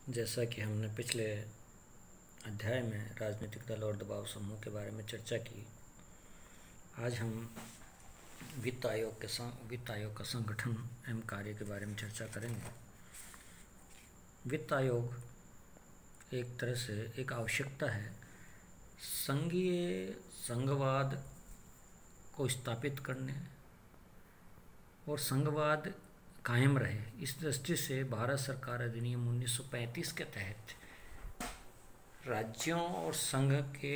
जैसा कि हमने पिछले अध्याय में राजनीतिक दल और दबाव समूह के बारे में चर्चा की, आज हम वित्त आयोग का संगठन एवं कार्य के बारे में चर्चा करेंगे। वित्त आयोग एक तरह से एक आवश्यकता है संघीय संघवाद को स्थापित करने और संघवाद कायम रहे। इस दृष्टि से भारत सरकार अधिनियम 1935 के तहत राज्यों और संघ के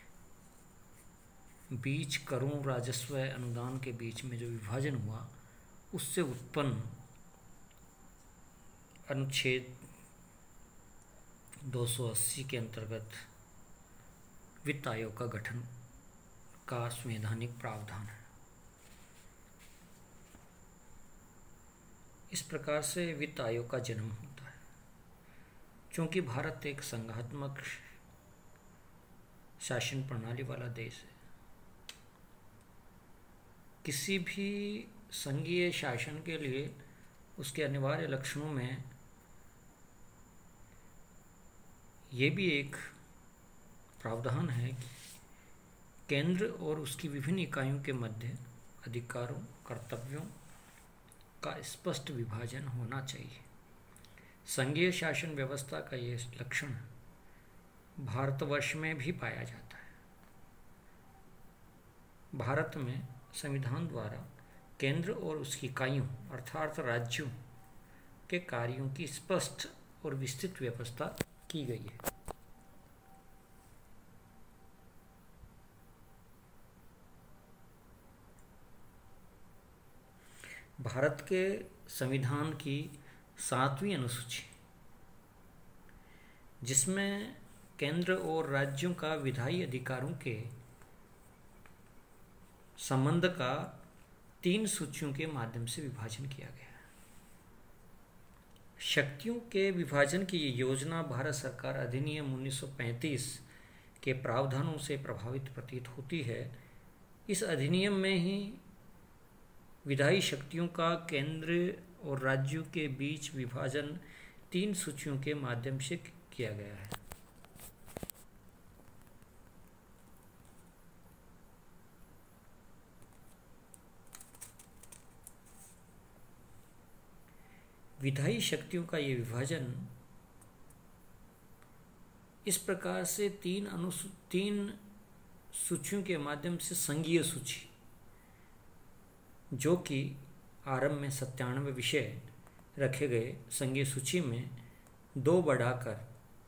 बीच करों, राजस्व, अनुदान के बीच में जो विभाजन हुआ, उससे उत्पन्न अनुच्छेद 280 के अंतर्गत वित्त आयोग का गठन का संवैधानिक प्रावधान है। इस प्रकार से वित्त आयोग का जन्म होता है। क्योंकि भारत एक संघात्मक शासन प्रणाली वाला देश है, किसी भी संघीय शासन के लिए उसके अनिवार्य लक्षणों में ये भी एक प्रावधान है कि केंद्र और उसकी विभिन्न इकाइयों के मध्य अधिकारों, कर्तव्यों का स्पष्ट विभाजन होना चाहिए। संघीय शासन व्यवस्था का ये लक्षण भारतवर्ष में भी पाया जाता है। भारत में संविधान द्वारा केंद्र और उसकी इकाइयों अर्थात राज्यों के कार्यों की स्पष्ट और विस्तृत व्यवस्था की गई है। भारत के संविधान की 7वीं अनुसूची, जिसमें केंद्र और राज्यों का विधायी अधिकारों के संबंध का 3 सूचियों के माध्यम से विभाजन किया गया है। शक्तियों के विभाजन की ये योजना भारत सरकार अधिनियम 1935 के प्रावधानों से प्रभावित प्रतीत होती है। इस अधिनियम में ही विधायी शक्तियों का केंद्र और राज्यों के बीच विभाजन 3 सूचियों के माध्यम से किया गया है। विधायी शक्तियों का ये विभाजन इस प्रकार से 3 सूचियों के माध्यम से संघीय सूची, जो कि आरंभ में 97 विषय रखे गए संघीय सूची में 2 बढ़ाकर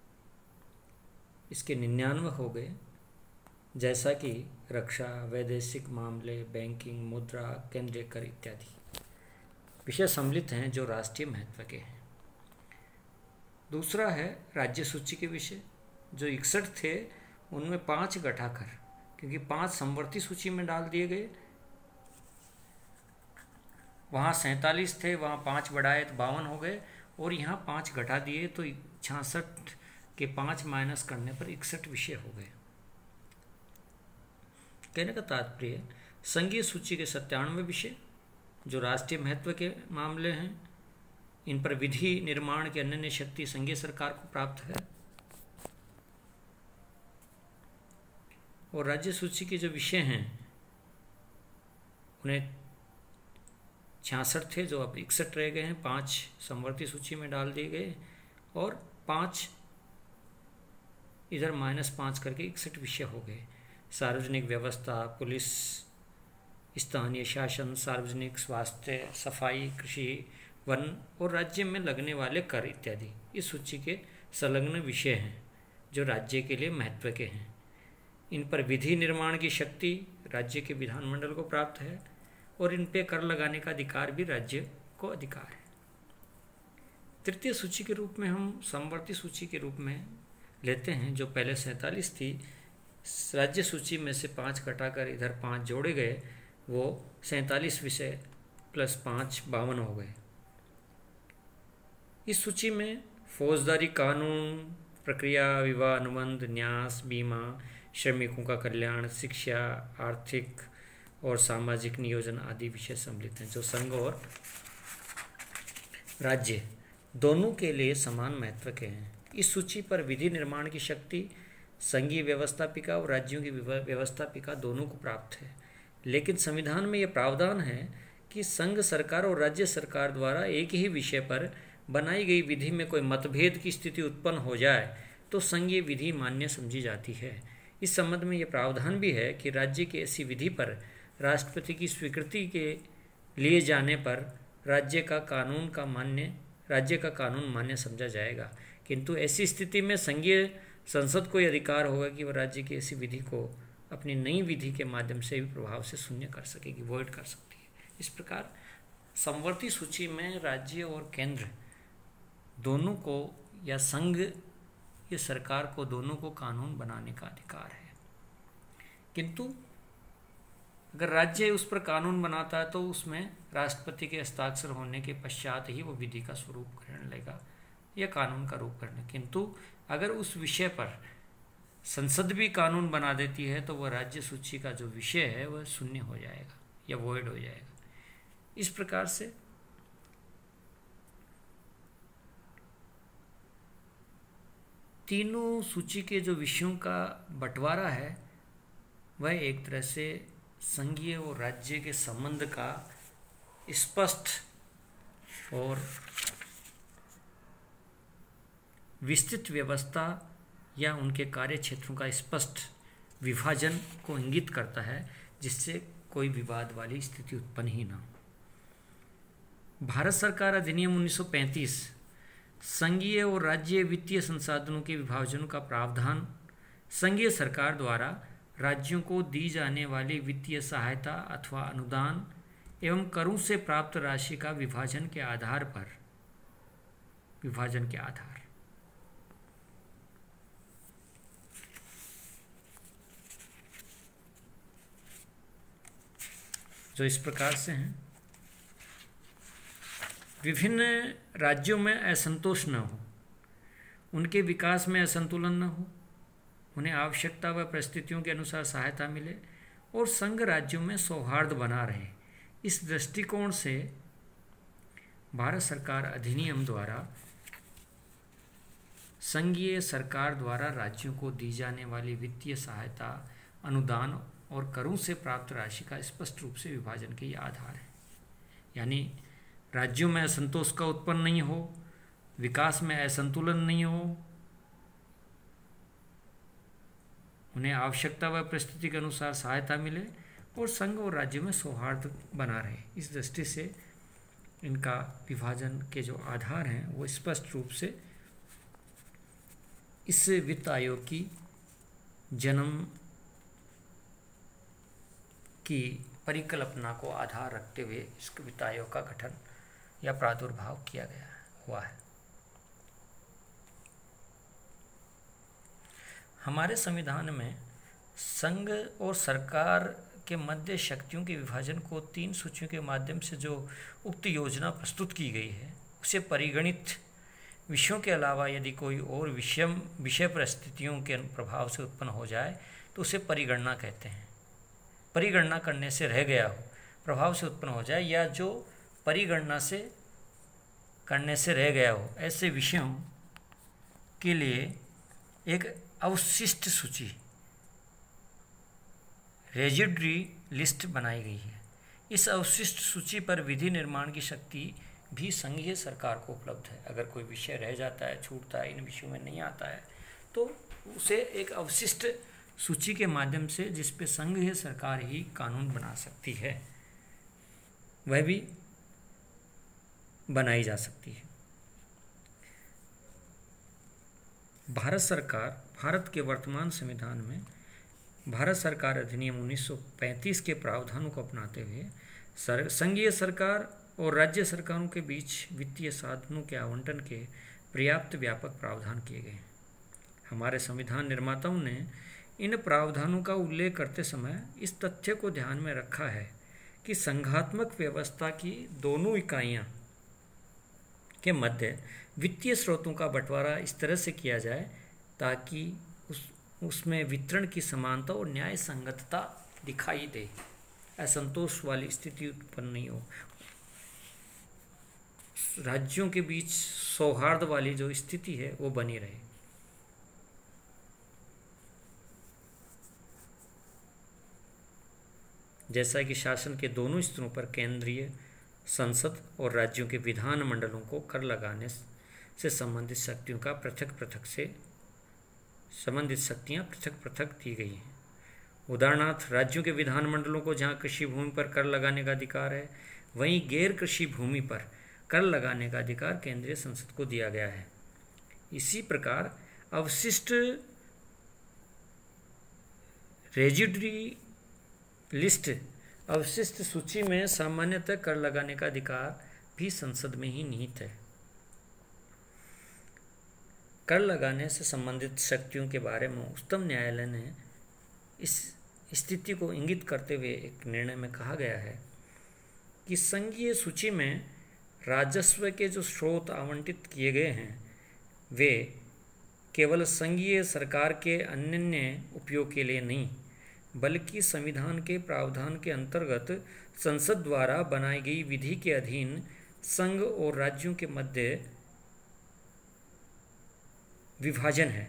इसके 99 हो गए, जैसा कि रक्षा, वैदेशिक मामले, बैंकिंग, मुद्रा, केंद्रीय कर इत्यादि विषय सम्मिलित हैं जो राष्ट्रीय महत्व के हैं। दूसरा है राज्य सूची के विषय, जो 61 थे उनमें 5 घटाकर, क्योंकि 5 समवर्ती सूची में डाल दिए गए, वहाँ 47 थे, वहाँ 5 बढ़ाए तो 52 हो गए, और यहाँ 5 घटा दिए तो 66 के 5 माइनस करने पर 61 विषय हो गए। कहने का तात्पर्य, संघीय सूची के 97 विषय जो राष्ट्रीय महत्व के मामले हैं, इन पर विधि निर्माण की अनन्य शक्ति संघीय सरकार को प्राप्त है। और राज्य सूची के जो विषय हैं उन्हें 66 थे जो अब 61 रह गए हैं, 5 समवर्ती सूची में डाल दिए गए और 5 इधर -5 करके 61 विषय हो गए। सार्वजनिक व्यवस्था, पुलिस, स्थानीय शासन, सार्वजनिक स्वास्थ्य, सफाई, कृषि, वन और राज्य में लगने वाले कर इत्यादि इस सूची के संलग्न विषय हैं जो राज्य के लिए महत्व के हैं। इन पर विधि निर्माण की शक्ति राज्य के विधानमंडल को प्राप्त है और इन पे कर लगाने का अधिकार भी राज्य को अधिकार है। तृतीय सूची के रूप में हम समवर्ती सूची के रूप में लेते हैं, जो पहले 47 थी, राज्य सूची में से 5 घटाकर इधर 5 जोड़े गए, वो 47 विषय प्लस 5 52 हो गए। इस सूची में फौजदारी कानून, प्रक्रिया, विवाह, अनुबंध, न्यास, बीमा, श्रमिकों का कल्याण, शिक्षा, आर्थिक और सामाजिक नियोजन आदि विषय सम्मिलित हैं, जो संघ और राज्य दोनों के लिए समान महत्व के हैं। इस सूची पर विधि निर्माण की शक्ति संघीय व्यवस्थापिका और राज्यों की व्यवस्थापिका दोनों को प्राप्त है, लेकिन संविधान में यह प्रावधान है कि संघ सरकार और राज्य सरकार द्वारा एक ही विषय पर बनाई गई विधि में कोई मतभेद की स्थिति उत्पन्न हो जाए तो संघीय विधि मान्य समझी जाती है। इस संबंध में यह प्रावधान भी है कि राज्य की ऐसी विधि पर राष्ट्रपति की स्वीकृति के लिए जाने पर राज्य का कानून मान्य समझा जाएगा, किंतु ऐसी स्थिति में संघीय संसद को यह अधिकार होगा कि वह राज्य की ऐसी विधि को अपनी नई विधि के माध्यम से भी प्रभाव से शून्य कर सकेगी, वॉइड कर सकती है। इस प्रकार समवर्ती सूची में राज्य और केंद्र दोनों को या संघ या सरकार को दोनों को कानून बनाने का अधिकार है, किंतु अगर राज्य उस पर कानून बनाता है तो उसमें राष्ट्रपति के हस्ताक्षर होने के पश्चात ही वो विधि का स्वरूप ग्रहण लेगा या कानून का रूप ग्रहण। किंतु अगर उस विषय पर संसद भी कानून बना देती है तो वह राज्य सूची का जो विषय है वह शून्य हो जाएगा या वॉइड हो जाएगा। इस प्रकार से तीनों सूची के जो विषयों का बंटवारा है वह एक तरह से संघीय और राज्य के संबंध का स्पष्ट और विस्तृत व्यवस्था या उनके कार्य क्षेत्रों का स्पष्ट विभाजन को इंगित करता है, जिससे कोई विवाद वाली स्थिति उत्पन्न ही ना हो। भारत सरकार अधिनियम 1935 संघीय और राज्य वित्तीय संसाधनों के विभाजन का प्रावधान संघीय सरकार द्वारा राज्यों को दी जाने वाली वित्तीय सहायता अथवा अनुदान एवं करों से प्राप्त राशि का विभाजन के आधार जो इस प्रकार से हैं। विभिन्न राज्यों में असंतोष न हो, उनके विकास में असंतुलन न हो, उन्हें आवश्यकता व परिस्थितियों के अनुसार सहायता मिले और संघ राज्यों में सौहार्द बना रहे। इस दृष्टिकोण से भारत सरकार अधिनियम द्वारा संघीय सरकार द्वारा राज्यों को दी जाने वाली वित्तीय सहायता, अनुदान और करों से प्राप्त राशि का स्पष्ट रूप से विभाजन के ये आधार है। यानी राज्यों में असंतोष का उत्पन्न नहीं हो, विकास में असंतुलन नहीं हो, उन्हें आवश्यकता व परिस्थिति के अनुसार सहायता मिले और संघ और राज्य में सौहार्द बना रहे। इस दृष्टि से इनका विभाजन के जो आधार हैं वो स्पष्ट रूप से इस वित्त आयोग की जन्म की परिकल्पना को आधार रखते हुए इस वित्त आयोग का गठन या प्रादुर्भाव किया गया हुआ है। हमारे संविधान में संघ और सरकार के मध्य शक्तियों के विभाजन को 3 सूचियों के माध्यम से जो उक्त योजना प्रस्तुत की गई है उसे परिगणित विषयों के अलावा यदि कोई और विषय परिस्थितियों के प्रभाव से उत्पन्न हो जाए तो उसे परिगणना कहते हैं। परिगणना करने से रह गया हो, प्रभाव से उत्पन्न हो जाए या जो परिगणना से करने से रह गया हो, ऐसे विषयों के लिए एक अवशिष्ट सूची रेजिडरी लिस्ट बनाई गई है। इस अवशिष्ट सूची पर विधि निर्माण की शक्ति भी संघीय सरकार को उपलब्ध है। अगर कोई विषय रह जाता है, छूटता है, इन विषयों में नहीं आता है तो उसे एक अवशिष्ट सूची के माध्यम से जिस पे संघीय सरकार ही कानून बना सकती है वह भी बनाई जा सकती है। भारत के वर्तमान संविधान में भारत सरकार अधिनियम 1935 के प्रावधानों को अपनाते हुए संघीय सरकार और राज्य सरकारों के बीच वित्तीय साधनों के आवंटन के पर्याप्त व्यापक प्रावधान किए गए। हमारे संविधान निर्माताओं ने इन प्रावधानों का उल्लेख करते समय इस तथ्य को ध्यान में रखा है कि संघात्मक व्यवस्था की दोनों इकाइयां के मध्य वित्तीय स्रोतों का बंटवारा इस तरह से किया जाए ताकि उसमें वितरण की समानता और न्याय संगतता दिखाई दे, असंतोष वाली स्थिति उत्पन्न नहीं हो। राज्यों के बीच सौहार्द वाली जो स्थिति है वो बनी रहे। जैसा कि शासन के दोनों स्तरों पर केंद्रीय संसद और राज्यों के विधान मंडलों को कर लगाने से संबंधित शक्तियों का पृथक पृथक दी गई हैं। उदाहरणार्थ, राज्यों के विधान मंडलों को जहां कृषि भूमि पर कर लगाने का अधिकार है, वहीं गैर कृषि भूमि पर कर लगाने का अधिकार केंद्रीय संसद को दिया गया है। इसी प्रकार अवशिष्ट रेजिडरी लिस्ट अवशिष्ट सूची में सामान्यतः कर लगाने का अधिकार भी संसद में ही निहित है। कर लगाने से संबंधित शक्तियों के बारे में उच्चतम न्यायालय ने इस स्थिति को इंगित करते हुए एक निर्णय में कहा गया है कि संघीय सूची में राजस्व के जो स्रोत आवंटित किए गए हैं वे केवल संघीय सरकार के अनन्य उपयोग के लिए नहीं, बल्कि संविधान के प्रावधान के अंतर्गत संसद द्वारा बनाई गई विधि के अधीन संघ और राज्यों के मध्य विभाजन है।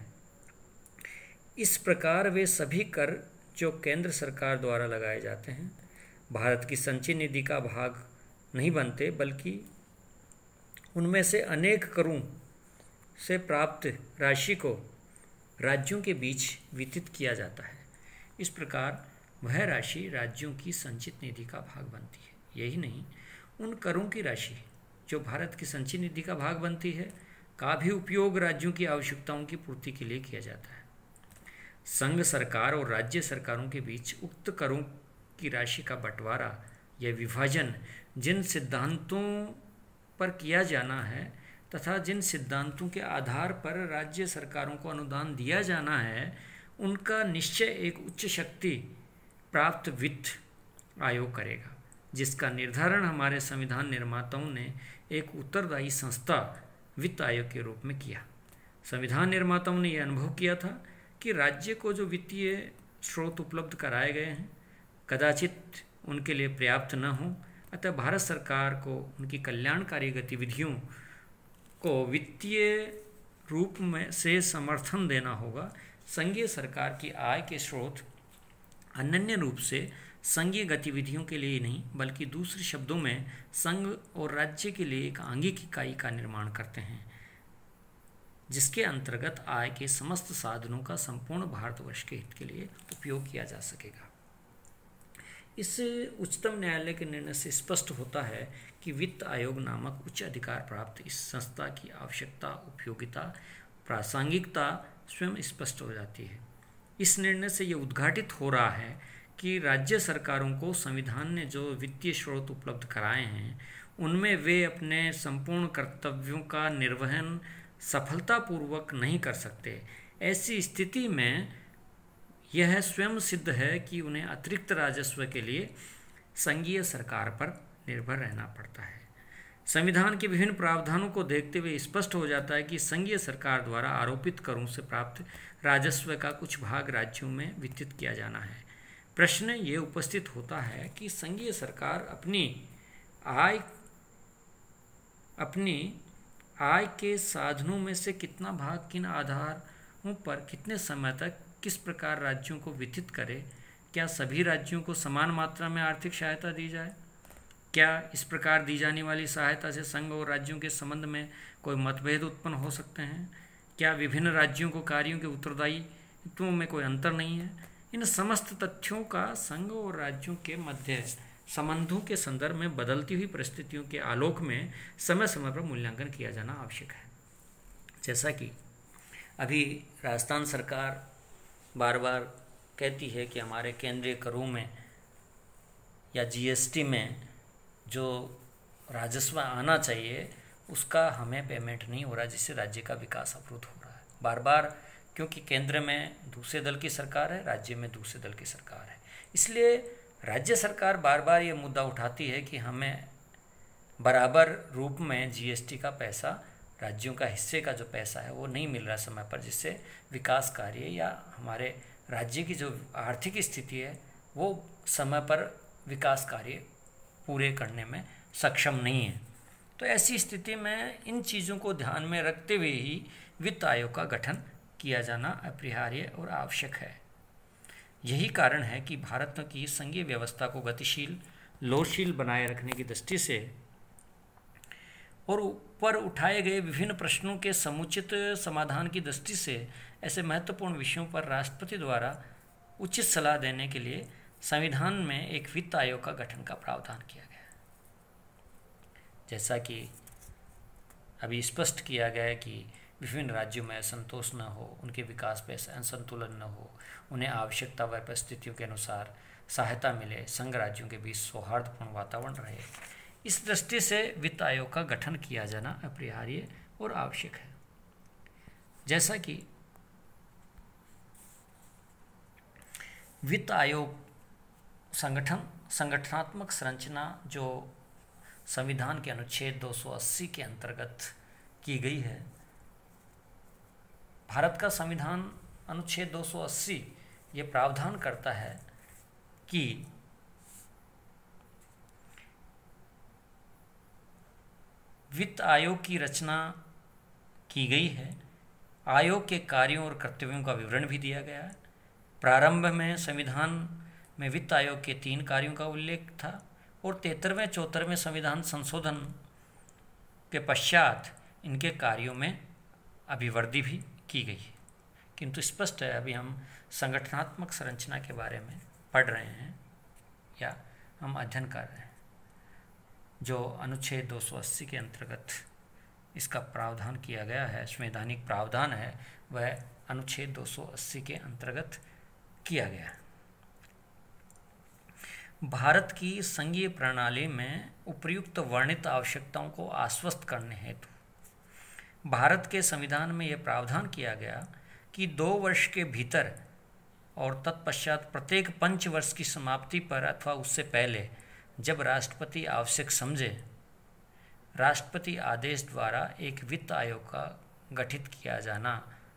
इस प्रकार वे सभी कर जो केंद्र सरकार द्वारा लगाए जाते हैं भारत की संचयी निधि का भाग नहीं बनते, बल्कि उनमें से अनेक करों से प्राप्त राशि को राज्यों के बीच वितरित किया जाता है। इस प्रकार वह राशि राज्यों की संचित निधि का भाग बनती है। यही नहीं, उन करों की राशि जो भारत की संचित निधि का भाग बनती है का भी उपयोग राज्यों की आवश्यकताओं की पूर्ति के लिए किया जाता है। संघ सरकार और राज्य सरकारों के बीच उक्त करों की राशि का बंटवारा या विभाजन जिन सिद्धांतों पर किया जाना है तथा जिन सिद्धांतों के आधार पर राज्य सरकारों को अनुदान दिया जाना है, उनका निश्चय एक उच्च शक्ति प्राप्त वित्त आयोग करेगा, जिसका निर्धारण हमारे संविधान निर्माताओं ने एक उत्तरदायी संस्था वित्त आयोग के रूप में किया। संविधान निर्माताओं ने यह अनुभव किया था कि राज्य को जो वित्तीय स्रोत उपलब्ध कराए गए हैं कदाचित उनके लिए पर्याप्त न हो, अतः भारत सरकार को उनकी कल्याणकारी गतिविधियों को वित्तीय रूप में से समर्थन देना होगा। संघीय सरकार की आय के स्रोत अनन्य रूप से संघीय गतिविधियों के लिए नहीं, बल्कि दूसरे शब्दों में संघ और राज्य के लिए एक आंगिक इकाई का निर्माण करते हैं, जिसके अंतर्गत आय के समस्त साधनों का संपूर्ण भारतवर्ष के हित के लिए उपयोग किया जा सकेगा। इस उच्चतम न्यायालय के निर्णय से स्पष्ट होता है कि वित्त आयोग नामक उच्च अधिकार प्राप्त इस संस्था की आवश्यकता, उपयोगिता, प्रासंगिकता स्वयं स्पष्ट हो जाती है। इस निर्णय से यह उद्घाटित हो रहा है कि राज्य सरकारों को संविधान ने जो वित्तीय स्रोत उपलब्ध कराए हैं उनमें वे अपने संपूर्ण कर्तव्यों का निर्वहन सफलतापूर्वक नहीं कर सकते। ऐसी स्थिति में यह स्वयं सिद्ध है कि उन्हें अतिरिक्त राजस्व के लिए संघीय सरकार पर निर्भर रहना पड़ता है। संविधान के विभिन्न प्रावधानों को देखते हुए स्पष्ट हो जाता है कि संघीय सरकार द्वारा आरोपित करों से प्राप्त राजस्व का कुछ भाग राज्यों में वितरित किया जाना है। प्रश्न ये उपस्थित होता है कि संघीय सरकार अपनी आय के साधनों में से कितना भाग किन आधारों पर कितने समय तक किस प्रकार राज्यों को वितरित करे। क्या सभी राज्यों को समान मात्रा में आर्थिक सहायता दी जाए? क्या इस प्रकार दी जाने वाली सहायता से संघ और राज्यों के संबंध में कोई मतभेद उत्पन्न हो सकते हैं? क्या विभिन्न राज्यों को कार्यों के उत्तरदायित्वों में कोई अंतर नहीं है? इन समस्त तथ्यों का संघ और राज्यों के मध्य संबंधों के संदर्भ में बदलती हुई परिस्थितियों के आलोक में समय समय पर मूल्यांकन किया जाना आवश्यक है। जैसा कि अभी राजस्थान सरकार बार बार कहती है कि हमारे केंद्रीय करों में या जीएसटी में जो राजस्व आना चाहिए उसका हमें पेमेंट नहीं हो रहा, जिससे राज्य का विकास अवरुद्ध हो रहा है बार बार, क्योंकि केंद्र में दूसरे दल की सरकार है, राज्य में दूसरे दल की सरकार है। इसलिए राज्य सरकार बार बार ये मुद्दा उठाती है कि हमें बराबर रूप में जीएसटी का पैसा, राज्यों का हिस्से का जो पैसा है वो नहीं मिल रहा समय पर, जिससे विकास कार्य या हमारे राज्य की जो आर्थिक स्थिति है वो समय पर विकास कार्य पूरे करने में सक्षम नहीं है। तो ऐसी स्थिति में इन चीज़ों को ध्यान में रखते हुए ही वित्त आयोग का गठन किया जाना अपरिहार्य और आवश्यक है। यही कारण है कि भारत की संघीय व्यवस्था को गतिशील, लोचशील बनाए रखने की दृष्टि से और ऊपर उठाए गए विभिन्न प्रश्नों के समुचित समाधान की दृष्टि से ऐसे महत्वपूर्ण विषयों पर राष्ट्रपति द्वारा उचित सलाह देने के लिए संविधान में एक वित्त आयोग का गठन का प्रावधान किया गया। जैसा कि अभी स्पष्ट किया गया है कि विभिन्न राज्यों में असंतोष न हो, उनके विकास पर असंतुलन न हो, उन्हें आवश्यकता व परिस्थितियों के अनुसार सहायता मिले, संघ राज्यों के बीच सौहार्दपूर्ण वातावरण रहे, इस दृष्टि से वित्त आयोग का गठन किया जाना अपरिहार्य और आवश्यक है। जैसा कि वित्त आयोग संगठनात्मक संरचना जो संविधान के अनुच्छेद 280 के अंतर्गत की गई है, भारत का संविधान अनुच्छेद 280 ये प्रावधान करता है कि वित्त आयोग की रचना की गई है। आयोग के कार्यों और कर्तव्यों का विवरण भी दिया गया है। प्रारंभ में संविधान में वित्त आयोग के 3 कार्यों का उल्लेख था और 73वें 74वें संविधान संशोधन के पश्चात इनके कार्यों में अभिवृद्धि भी की गई है। किंतु स्पष्ट है, अभी हम संगठनात्मक संरचना के बारे में पढ़ रहे हैं या हम अध्ययन कर रहे हैं। जो अनुच्छेद 280 के अंतर्गत इसका प्रावधान किया गया है, संवैधानिक प्रावधान है, वह अनुच्छेद 280 के अंतर्गत किया गया है। भारत की संघीय प्रणाली में उपर्युक्त वर्णित आवश्यकताओं को आश्वस्त करने हेतु भारत के संविधान में यह प्रावधान किया गया कि 2 वर्ष के भीतर और तत्पश्चात प्रत्येक 5 वर्ष की समाप्ति पर अथवा उससे पहले जब राष्ट्रपति आवश्यक समझे, राष्ट्रपति आदेश द्वारा एक वित्त आयोग का गठित किया जाना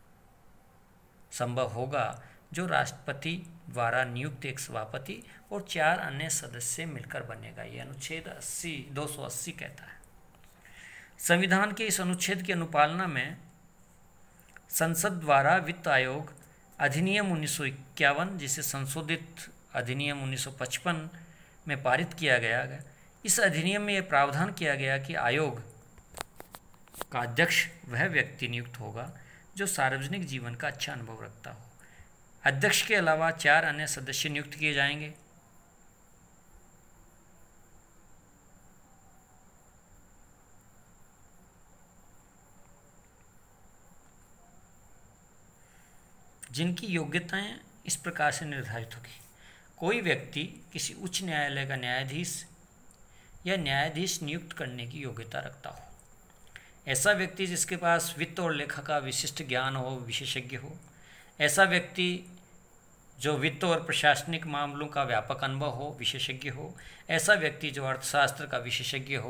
संभव होगा, जो राष्ट्रपति द्वारा नियुक्त एक सभापति और 4 अन्य सदस्य मिलकर बनेगा। यह अनुच्छेद 280 कहता है। संविधान के इस अनुच्छेद की अनुपालना में संसद द्वारा वित्त आयोग अधिनियम 1951, जिसे संशोधित अधिनियम 1955 में पारित किया गया, इस अधिनियम में यह प्रावधान किया गया कि आयोग का अध्यक्ष वह व्यक्ति नियुक्त होगा जो सार्वजनिक जीवन का अच्छा अनुभव रखता हो। अध्यक्ष के अलावा 4 अन्य सदस्य नियुक्त किए जाएंगे। जिनकी योग्यताएं इस प्रकार से निर्धारित होगी। कोई व्यक्ति किसी उच्च न्यायालय का न्यायाधीश या न्यायाधीश नियुक्त करने की योग्यता रखता हो। ऐसा व्यक्ति जिसके पास वित्त और लेखा का विशिष्ट ज्ञान हो, विशेषज्ञ हो। ऐसा व्यक्ति जो वित्त और प्रशासनिक मामलों का व्यापक अनुभव हो, विशेषज्ञ हो। ऐसा व्यक्ति जो अर्थशास्त्र का विशेषज्ञ हो।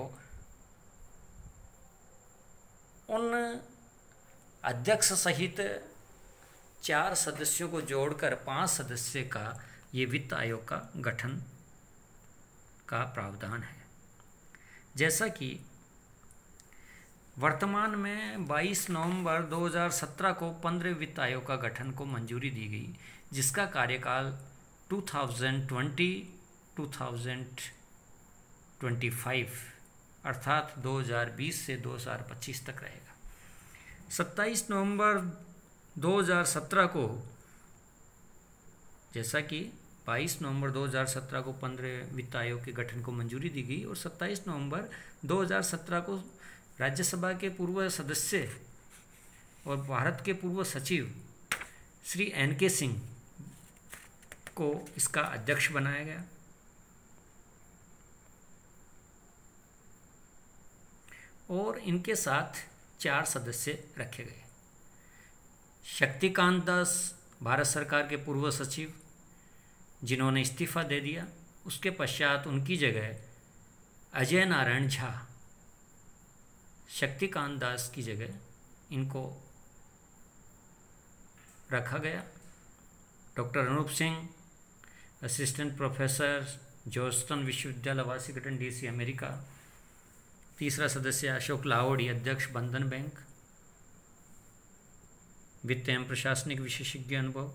उन अध्यक्ष सहित 4 सदस्यों को जोड़कर 5 सदस्य का ये वित्त आयोग का गठन का प्रावधान है। जैसा कि वर्तमान में 22 नवंबर 2017 को 15 वित्त आयोग का गठन को मंजूरी दी गई, जिसका कार्यकाल 2020-2025 अर्थात 2020 से 2025 तक रहेगा। 27 नवंबर 2017 को, जैसा कि 22 नवंबर 2017 को 15 वित्त आयोग के गठन को मंजूरी दी गई और 27 नवंबर 2017 को राज्यसभा के पूर्व सदस्य और भारत के पूर्व सचिव श्री NK सिंह को इसका अध्यक्ष बनाया गया। और इनके साथ 4 सदस्य रखे गए। शक्तिकांत दास भारत सरकार के पूर्व सचिव, जिन्होंने इस्तीफा दे दिया। उसके पश्चात उनकी जगह अजय नारायण झा, शक्तिकांत दास की जगह इनको रखा गया। Doctor Anup Singh, assistant professor, Georgetown विश्वविद्यालय वाशिंगटन DC अमेरिका, तीसरा सदस्य अशोक लाहोड़ी, अध्यक्ष बंधन बैंक, वित्त एवं प्रशासनिक विशेषज्ञ अनुभव।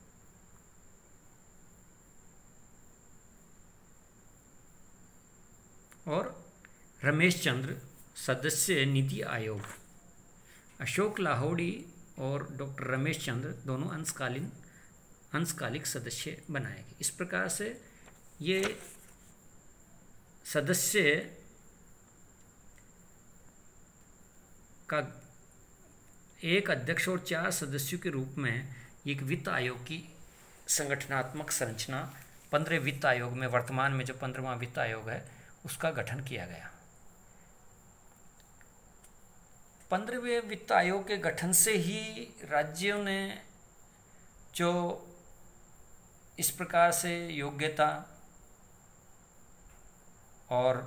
और रमेश चंद्र, सदस्य नीति आयोग। अशोक लाहोड़ी और डॉक्टर रमेश चंद्र दोनों अंशकालिक सदस्य बनाए गए। इस प्रकार से ये सदस्य का एक अध्यक्ष और 4 सदस्यों के रूप में एक वित्त आयोग की संगठनात्मक संरचना 15 वित्त आयोग में, वर्तमान में जो 15वां वित्त आयोग है उसका गठन किया गया। 15वें वित्त आयोग के गठन से ही राज्यों ने जो इस प्रकार से योग्यता और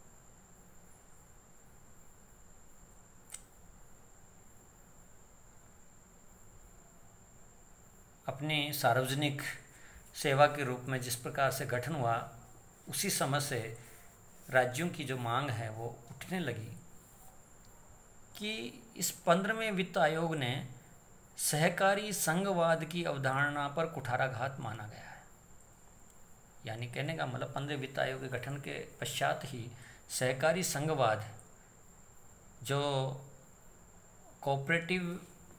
अपनी सार्वजनिक सेवा के रूप में जिस प्रकार से गठन हुआ, उसी समय से राज्यों की जो मांग है वो उठने लगी कि इस 15वें वित्त आयोग ने सहकारी संघवाद की अवधारणा पर कुठाराघात माना गया है। यानी कहने का मतलब 15वें वित्त आयोग के गठन के पश्चात ही सहकारी संघवाद, जो कोऑपरेटिव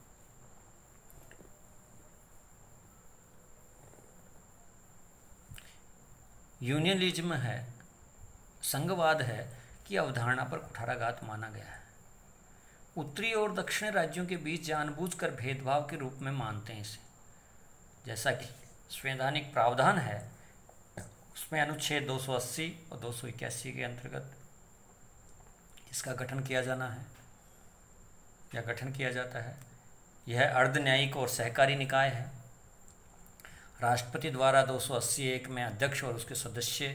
यूनियनिज्म है, संघवाद है, की अवधारणा पर कुठाराघात माना गया है। उत्तरी और दक्षिणी राज्यों के बीच जानबूझकर भेदभाव के रूप में मानते हैं इसे। जैसा कि संवैधानिक प्रावधान है उसमें अनुच्छेद 280 और 281 के अंतर्गत इसका गठन किया जाना है या गठन किया जाता है। यह अर्धन्यायिक और सहकारी निकाय है। राष्ट्रपति द्वारा 281 में अध्यक्ष और उसके सदस्य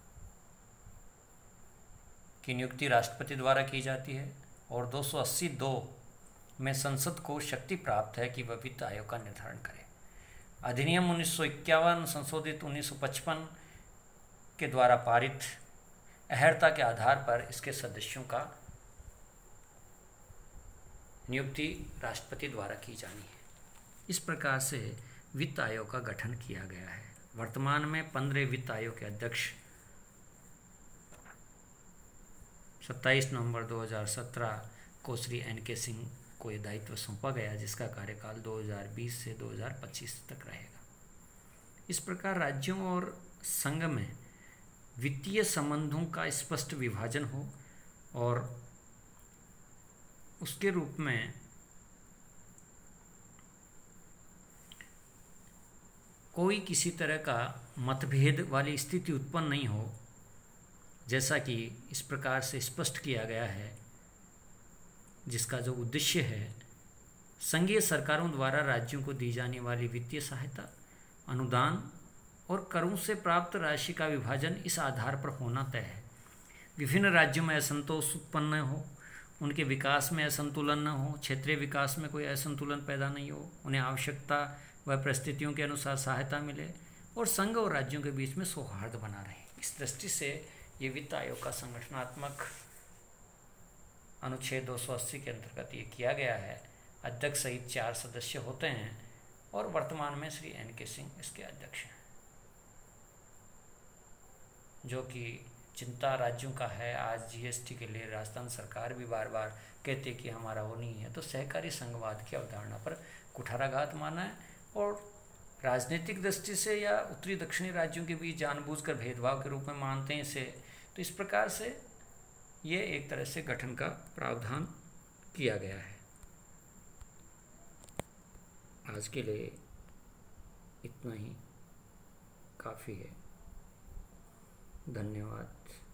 की नियुक्ति राष्ट्रपति द्वारा की जाती है और 282 में संसद को शक्ति प्राप्त है कि वह वित्त आयोग का निर्धारण करे। अधिनियम 1951 संशोधित 1955 के द्वारा पारित अहर्ता के आधार पर इसके सदस्यों का नियुक्ति राष्ट्रपति द्वारा की जानी है। इस प्रकार से वित्त आयोग का गठन किया गया है। वर्तमान में 15 वित्त आयोग के अध्यक्ष 27 नवंबर 2017 को श्री NK सिंह को ये दायित्व सौंपा गया, जिसका कार्यकाल 2020 से 2025 तक रहेगा। इस प्रकार राज्यों और संघ में वित्तीय संबंधों का स्पष्ट विभाजन हो और उसके रूप में कोई किसी तरह का मतभेद वाली स्थिति उत्पन्न नहीं हो, जैसा कि इस प्रकार से स्पष्ट किया गया है, जिसका जो उद्देश्य है संघीय सरकारों द्वारा राज्यों को दी जाने वाली वित्तीय सहायता, अनुदान और करों से प्राप्त राशि का विभाजन इस आधार पर होना तय है। विभिन्न राज्यों में असंतोष उत्पन्न न हो, उनके विकास में असंतुलन न हो, क्षेत्रीय विकास में कोई असंतुलन पैदा नहीं हो, उन्हें आवश्यकता व परिस्थितियों के अनुसार सहायता मिले और संघ और राज्यों के बीच में सौहार्द बना रहे। इस दृष्टि से ये वित्त आयोग का संगठनात्मक अनुच्छेद 280 के अंतर्गत ये किया गया है। अध्यक्ष सहित 4 सदस्य होते हैं और वर्तमान में श्री NK सिंह इसके अध्यक्ष हैं। जो कि चिंता राज्यों का है। आज GST के लिए राजस्थान सरकार भी बार बार कहती है कि हमारा वो नहीं है, तो सहकारी संघवाद की अवधारणा पर कुठाराघात माना है और राजनीतिक दृष्टि से या उत्तरी दक्षिणी राज्यों के बीच जानबूझकर भेदभाव के रूप में मानते हैं इसे। तो इस प्रकार से ये एक तरह से गठन का प्रावधान किया गया है। आज के लिए इतना ही काफ़ी है। धन्यवाद।